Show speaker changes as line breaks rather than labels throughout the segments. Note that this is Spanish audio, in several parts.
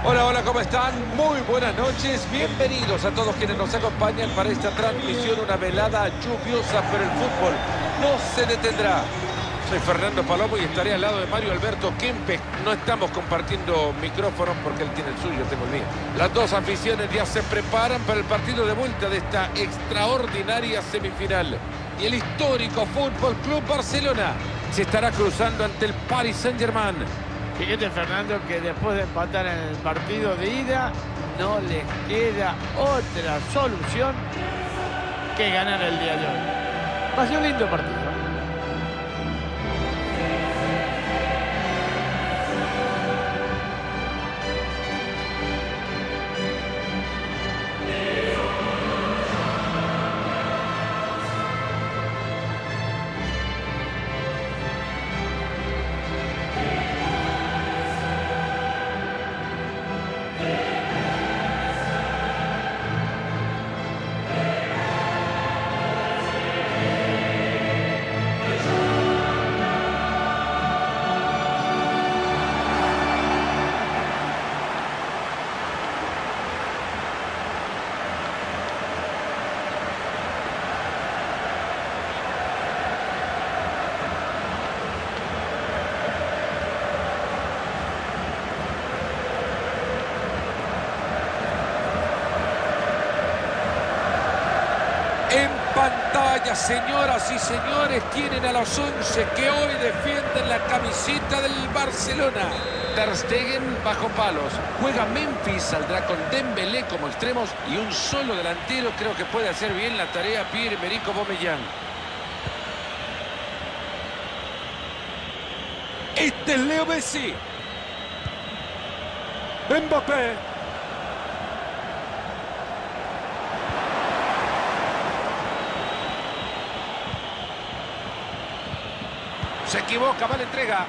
Hola, hola, ¿cómo están? Muy buenas noches. Bienvenidos a todos quienes nos acompañan para esta transmisión, una velada lluviosa, pero el fútbol no se detendrá. Soy Fernando Palomo y estaré al lado de Mario Alberto Kempes. No estamos compartiendo micrófonos porque él tiene el suyo, yo tengo el mío. Las dos aficiones ya se preparan para el partido de vuelta de esta extraordinaria semifinal. Y el histórico Fútbol Club Barcelona se estará cruzando ante el Paris Saint-Germain.
Fíjate, Fernando, que después de empatar en el partido de ida, no les queda otra solución que ganar el día de hoy. Va a ser un lindo partido, ¿eh?
En pantalla, señoras y señores, tienen a los 11 que hoy defienden la camiseta del Barcelona. Ter Stegen bajo palos. Juega Memphis, saldrá con Dembélé como extremos y un solo delantero. Creo que puede hacer bien la tarea Pierre-Emerick Aubameyang. Este es Leo Messi. Mbappé. Se equivoca, mala entrega.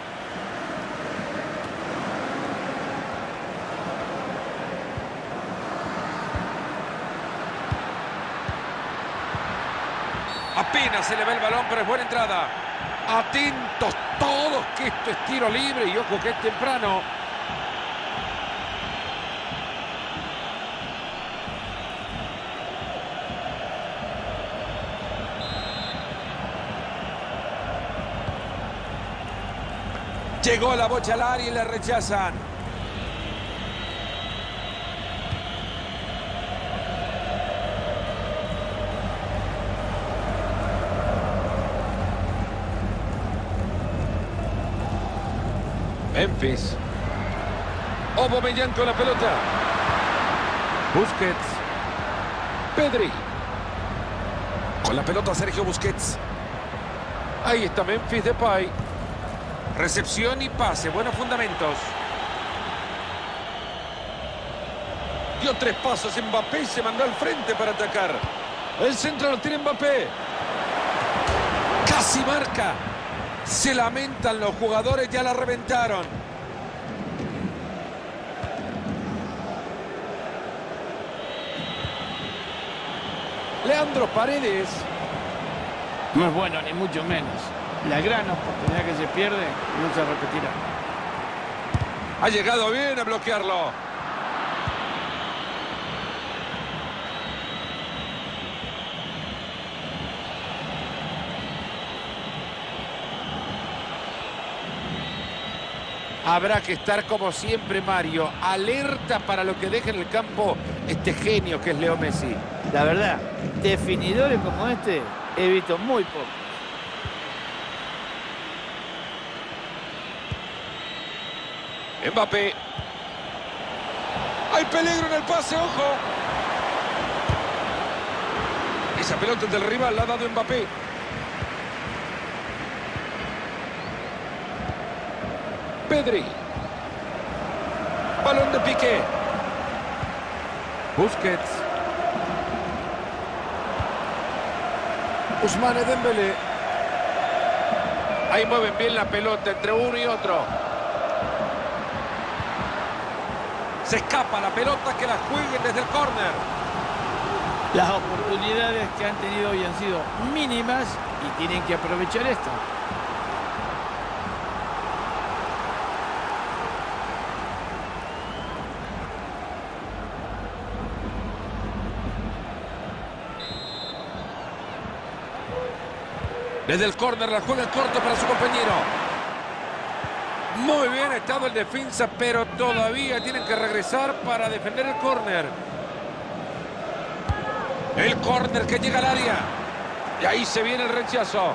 Apenas se le ve el balón, pero es buena entrada. Atentos todos que esto es tiro libre y ojo que es temprano. Llegó la bocha al área y le rechazan. Memphis. Aubameyang con la pelota. Busquets. Pedri. Con la pelota Sergio Busquets. Ahí está Memphis Depay. Recepción y pase, buenos fundamentos. Dio 3 pasos Mbappé y se mandó al frente para atacar. El centro lo tiene Mbappé. Casi marca. Se lamentan los jugadores, ya la reventaron. Leandro Paredes.
No es bueno, ni mucho menos. La gran oportunidad que se pierde no se repetirá.
Ha llegado bien a bloquearlo. Habrá que estar como siempre, Mario, alerta para lo que deje en el campo este genio que es Leo Messi.
La verdad, definidores como este he visto muy poco.
Mbappé. Hay peligro en el pase, ojo. Esa pelota del rival la ha dado Mbappé. Pedri. Balón de Piqué. Busquets. Ousmane Dembélé. Ahí mueven bien la pelota entre uno y otro. Se escapa la pelota, que la jueguen desde el córner.
Las oportunidades que han tenido hoy han sido mínimas y tienen que aprovechar esto.
Desde el córner la juega en corto para su compañero. Muy bien ha estado el defensa, pero todavía tienen que regresar para defender el córner. El córner que llega al área. Y ahí se viene el rechazo.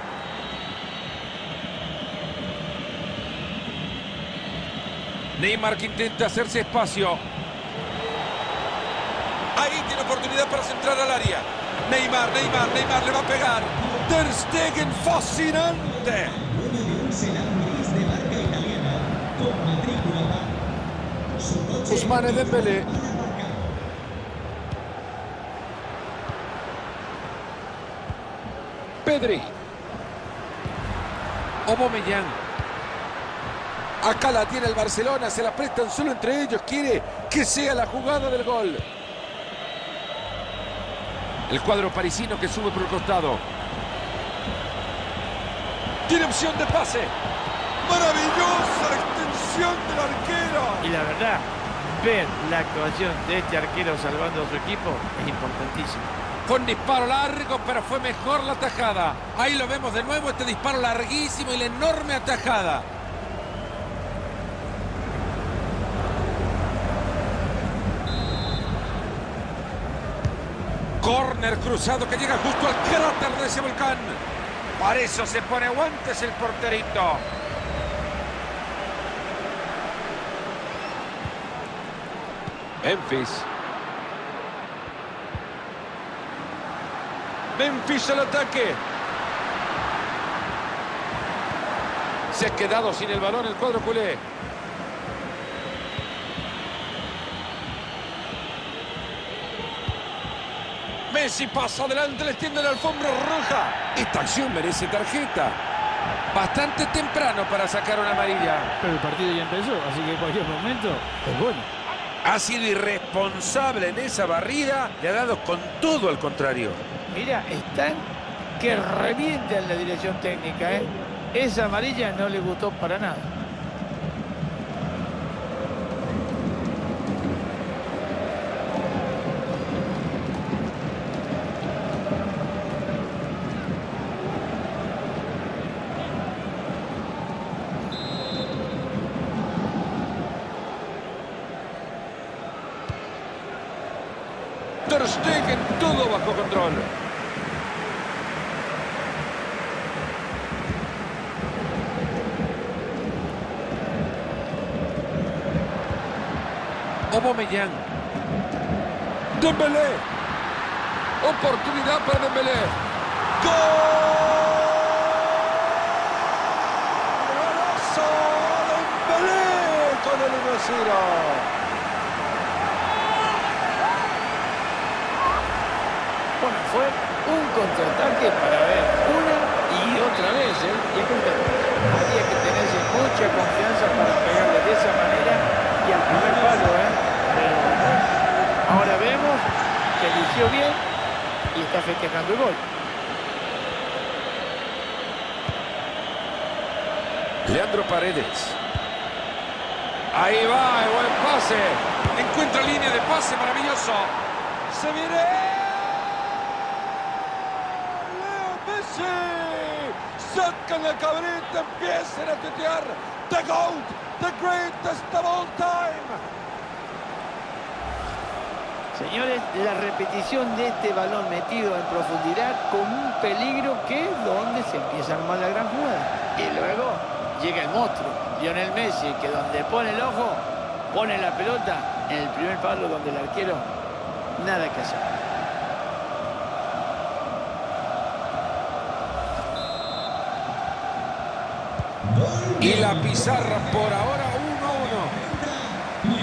Neymar que intenta hacerse espacio. Ahí tiene oportunidad para centrar al área. Neymar le va a pegar. Ter Stegen, fascinante. Ousmane Dembélé. Pedri. Aubameyang. Acá la tiene el Barcelona, se la prestan solo entre ellos. Quiere que sea la jugada del gol. El cuadro parisino que sube por el costado. Tiene opción de pase. Maravillosa extensión del arquero.
Y la verdad, ver la actuación de este arquero salvando a su equipo es importantísimo.
Fue un disparo largo, pero fue mejor la tajada. Ahí lo vemos de nuevo, este disparo larguísimo y la enorme atajada. Córner cruzado que llega justo al cráter de ese volcán. Para eso se pone guantes el porterito. Memphis al ataque. Se ha quedado sin el balón el cuadro culé. Messi pasa adelante, le extiende la alfombra roja. Esta acción merece tarjeta. Bastante temprano para sacar una amarilla.
Pero el partido ya empezó, así que en cualquier momento es bueno.
Ha sido irresponsable en esa barrida. Le ha dado con todo al contrario.
Mira, están que revientan la dirección técnica, ¿eh? Esa amarilla no le gustó para nada.
Ter Stegen, todo bajo control. Aubameyang. Dembélé. Oportunidad para Dembélé. ¡Gol! ¡Golazo! Dembélé con el 1-0.
Bueno, fue un contraataque para ver una y otra vez, ¿eh? Y había que tenerse mucha confianza para pegarle de esa manera y al primer palo, ¿eh? Pero ahora vemos que eligió bien y está festejando el gol.
Leandro Paredes. Ahí va, buen pase. Encuentra línea de pase, maravilloso. Se viene. Sacan la cabrita, empiezan a tutear. The GOAT, the greatest of all time.
Señores, la repetición de este balón metido en profundidad con un peligro que es donde se empieza a armar la gran jugada. Y luego llega el monstruo, Lionel Messi, que donde pone el ojo, pone la pelota en el primer palo donde el arquero nada que hacer.
Y la pizarra por ahora 1-1.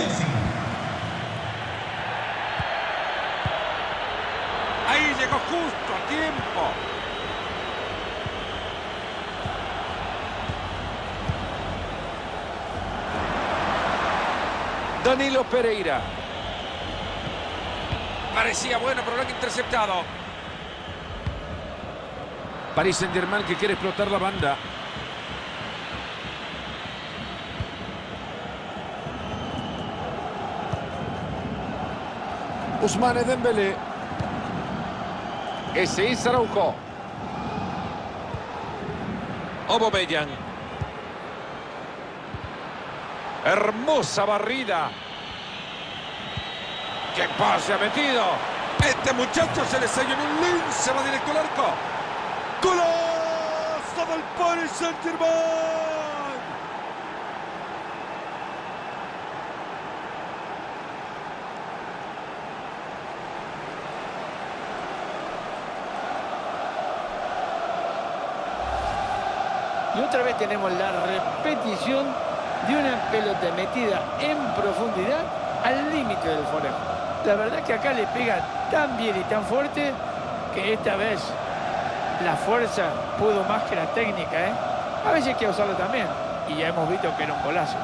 Ahí llegó justo a tiempo. Danilo Pereira. Parecía bueno, pero lo han interceptado. Paris Saint-Germain que quiere explotar la banda. Ousmane Dembélé. Ese es Araujo. Aubameyang. Hermosa barrida. ¡Qué pase ha metido! Este muchacho se le salió en un lince, va directo al arco. ¡Golazo del Paris Saint-Germain!
Y otra vez tenemos la repetición de una pelota metida en profundidad al límite del forejo. La verdad que acá le pega tan bien y tan fuerte que esta vez la fuerza pudo más que la técnica, ¿eh? A veces hay que usarlo también. Y ya hemos visto que era un golazo.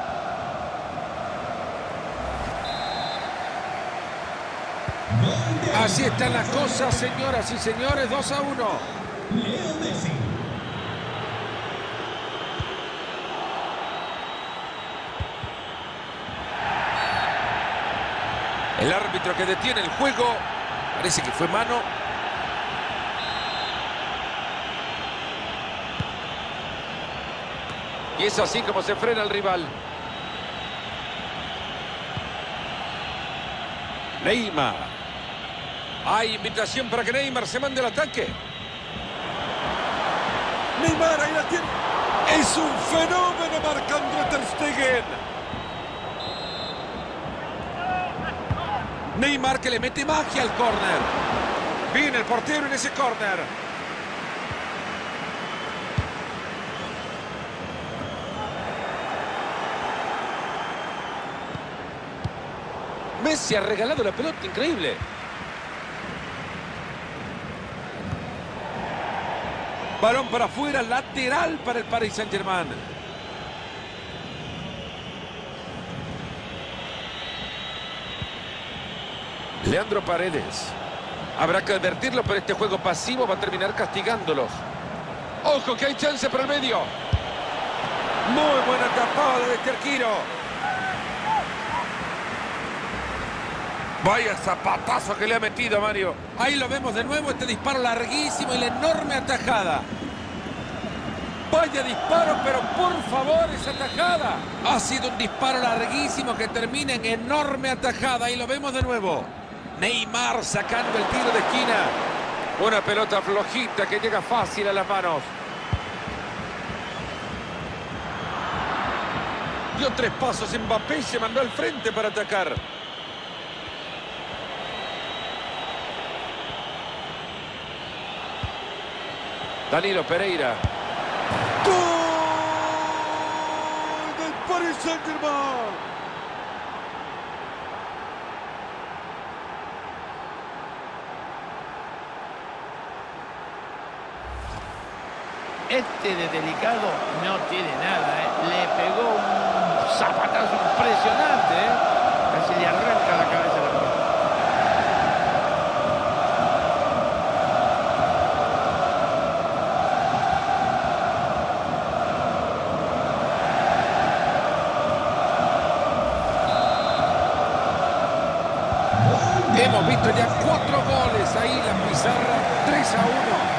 Así están las cosas, señoras y señores. 2-1. El árbitro que detiene el juego. Parece que fue mano. Y es así como se frena el rival. Neymar. Hay invitación para que Neymar se mande al ataque. Neymar, ahí la tiene. Es un fenómeno marcando Ter Stegen. Neymar que le mete magia al córner. Viene el portero en ese córner. Messi ha regalado la pelota, increíble. Balón para afuera, lateral para el Paris Saint-Germain. Leandro Paredes. Habrá que advertirlo, pero este juego pasivo va a terminar castigándolos. ¡Ojo que hay chance para el medio! Muy buena tapada de este arquero. Vaya zapatazo que le ha metido Mario. Ahí lo vemos de nuevo, este disparo larguísimo y la enorme atajada. Vaya disparo, pero por favor, esa atajada. Ha sido un disparo larguísimo que termina en enorme atajada. Ahí lo vemos de nuevo. Neymar sacando el tiro de esquina. Una pelota flojita que llega fácil a las manos. Dio 3 pasos Mbappé y se mandó al frente para atacar. Danilo Pereira. ¡Gol del Paris Saint-Germain!
Este de delicado no tiene nada, ¿eh? Le pegó un zapatazo impresionante, ¿eh? Casi le arranca la cabeza a la pelota.
Hemos visto ya 4 goles ahí, la pizarra 3-1.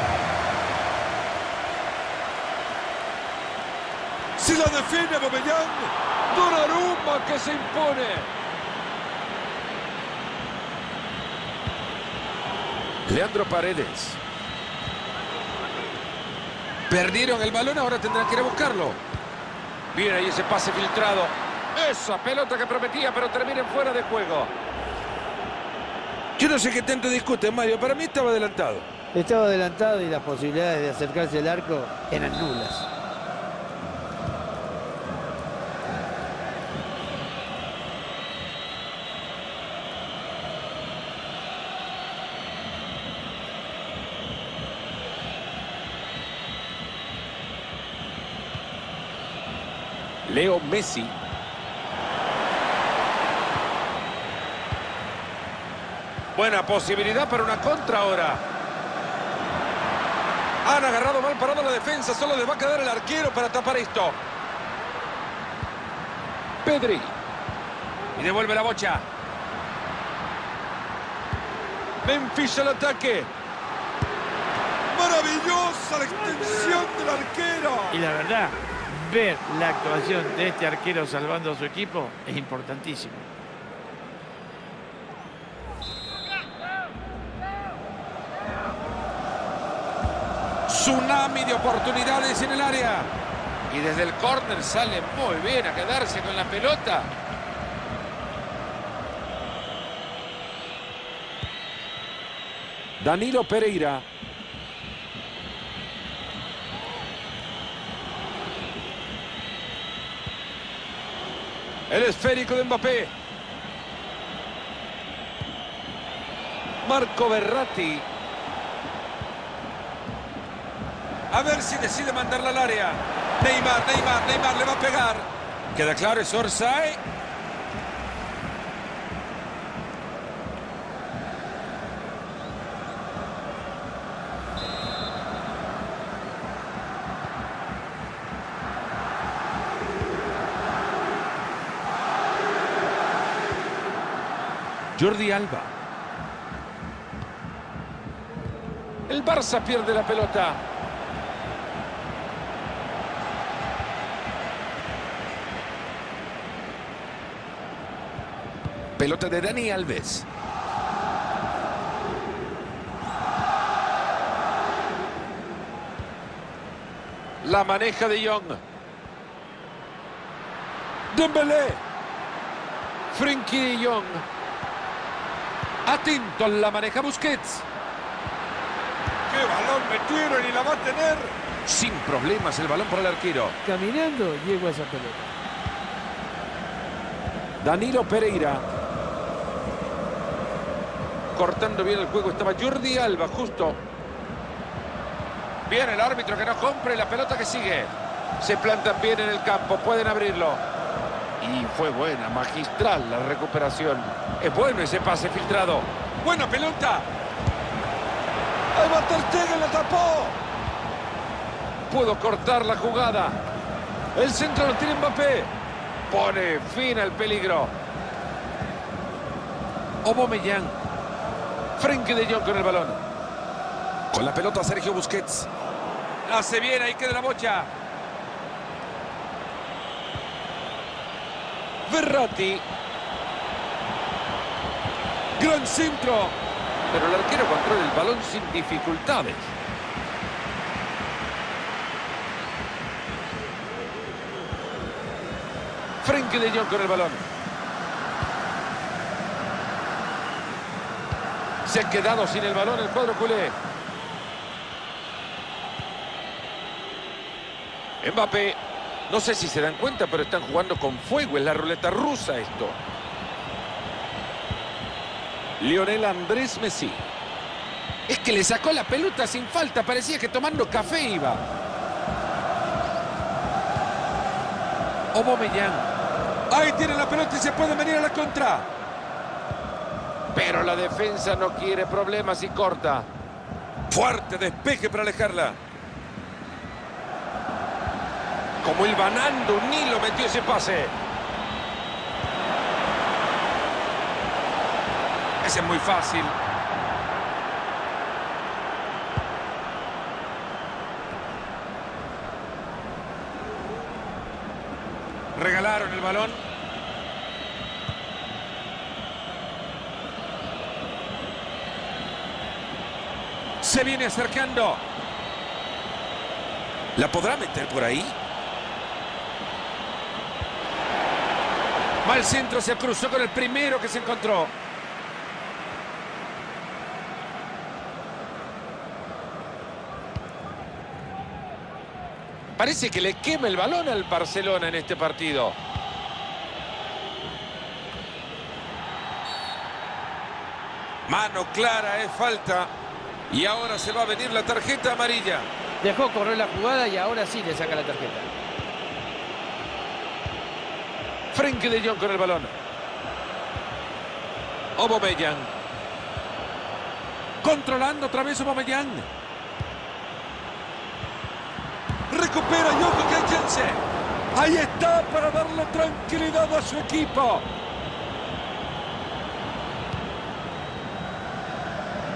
Si la define Aubameyang, Donnarumma que se impone. Leandro Paredes. Perdieron el balón, ahora tendrán que ir a buscarlo. Bien ahí ese pase filtrado. Esa pelota que prometía, pero termina fuera de juego. Yo no sé qué tanto discuten, Mario. Para mí estaba adelantado.
Estaba adelantado y las posibilidades de acercarse al arco eran nulas.
Leo Messi. Buena posibilidad para una contra ahora. Han agarrado mal parado la defensa. Solo les va a quedar el arquero para tapar esto. Pedri. Y devuelve la bocha. Memphis al ataque. Maravillosa la extensión del arquero.
Y la verdad, ver la actuación de este arquero salvando a su equipo es importantísimo.
Tsunami de oportunidades en el área. Y desde el córner sale muy bien a quedarse con la pelota. Danilo Pereira. El esférico de Mbappé. Marco Verratti. A ver si decide mandarla al área. Neymar le va a pegar. Queda claro, es Orsay. Jordi Alba. El Barça pierde la pelota. Pelota de Dani Alves. La maneja de Jong. Dembélé. Frenkie de Jong. Atento, la maneja Busquets. ¡Qué balón metieron y la va a tener! Sin problemas el balón para el arquero.
Caminando llegó a esa pelota.
Danilo Pereira. Cortando bien el juego estaba Jordi Alba, justo. Bien el árbitro que no compre la pelota que sigue. Se plantan bien en el campo, pueden abrirlo. Y fue buena, magistral la recuperación. Es bueno ese pase filtrado. ¡Buena pelota! ¡Ahí va Ter Stegen, la tapó! Pudo cortar la jugada. El centro lo tiene Mbappé. Pone fin al peligro. Aubameyang. Frenkie de Jong con el balón. Con la pelota Sergio Busquets. Hace bien, ahí queda la bocha. Verratti. Gran centro. Pero el arquero controla el balón sin dificultades. Frenkie de Jong con el balón. Se ha quedado sin el balón el cuadro culé. Mbappé. No sé si se dan cuenta, pero están jugando con fuego. Es la ruleta rusa esto. Lionel Andrés Messi. Es que le sacó la pelota sin falta. Parecía que tomando café iba. Aubameyang. Ahí tiene la pelota y se puede venir a la contra. Pero la defensa no quiere problemas y corta. Fuerte despeje para alejarla. Como el banando, Nilo metió ese pase. Ese es muy fácil. Regalaron el balón. Se viene acercando. ¿La podrá meter por ahí? Mal centro, se cruzó con el primero que se encontró. Parece que le quema el balón al Barcelona en este partido. Mano clara, es falta. Y ahora se va a venir la tarjeta amarilla.
Dejó correr la jugada y ahora sí le saca la tarjeta.
Frenkie de Jong con el balón. Aubameyang. Controlando otra vez Aubameyang. Recupera y ojo que hay chance. Ahí está para darle tranquilidad a su equipo.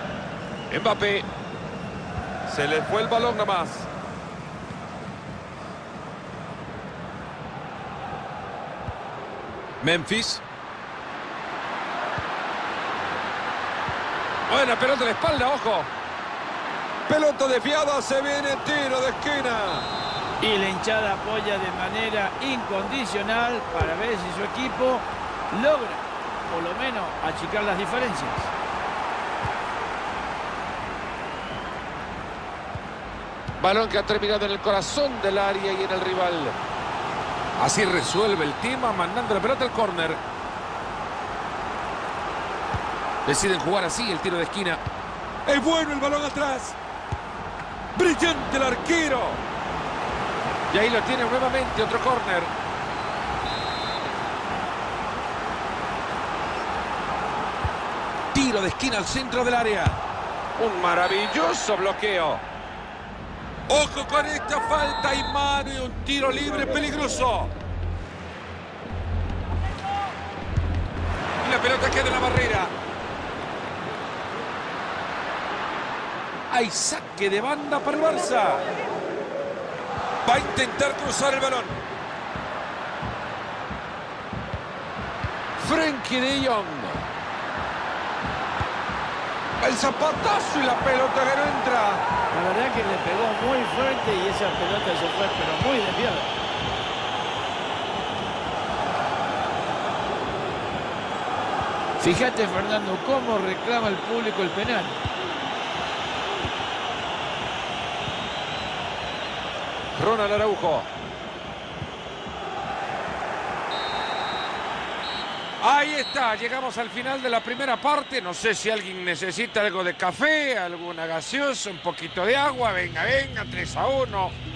Mbappé. Se le fue el balón nomás.
Memphis.
Buena pelota en la espalda, ojo.
Pelota desviada, se viene tiro de esquina.
Y la hinchada apoya de manera incondicional para ver si su equipo logra, por lo menos, achicar las diferencias.
Balón que ha terminado en el corazón del área y en el rival. Así resuelve el tema, mandando la pelota al córner. Deciden jugar así el tiro de esquina.
Es bueno el balón atrás. Brillante el arquero.
Y ahí lo tiene nuevamente, otro córner. Tiro de esquina al centro del área. Un maravilloso bloqueo. Ojo con esta falta y mano y un tiro libre peligroso. Y la pelota queda en la barrera. Hay saque de banda para el Barça. Va a intentar cruzar el balón. Frenkie de Jong. El zapatazo y la pelota que no entra.
La verdad que le pegó muy fuerte y esa pelota se fue, pero muy desviada. Fíjate, Fernando, cómo reclama el público el penal.
Ronald Araujo. Ahí está, llegamos al final de la primera parte. No sé si alguien necesita algo de café, alguna gaseosa, un poquito de agua. Venga, venga, 3-1.